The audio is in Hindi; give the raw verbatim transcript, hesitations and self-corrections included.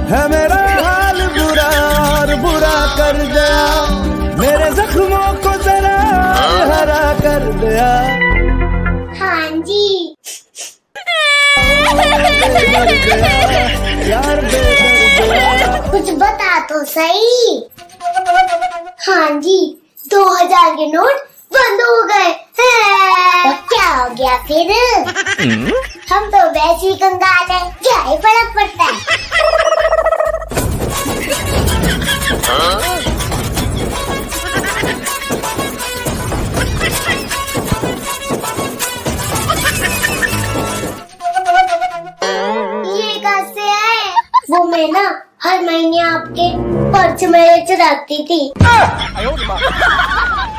है मेरा हाल बुरा और बुरा कर दिया, मेरे जख्मों को जरा हरा कर दिया। हाँ जी। यार कुछ बता तो सही। हाँ जी, दो हजार के नोट बंद हो गए। तो क्या हो गया फिर? हम तो वैसे ही कंगाल हैं, क्या ही फर्क पड़ता है। ये कहाँ से आए? वो मैं ना हर महीने आपके पर्स में चढ़ाती थी।